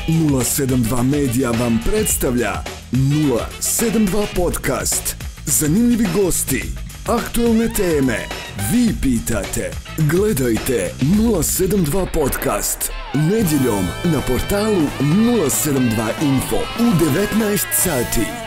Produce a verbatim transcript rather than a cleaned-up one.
nula sedam dva Medija vam predstavlja nula sedam dva podcast. Zanimljivi gosti, aktualne teme. Vi pitate. Gledajte nula sedam dva podcast nedjeljom na portalu nula sedam dva info u devetnaest sati.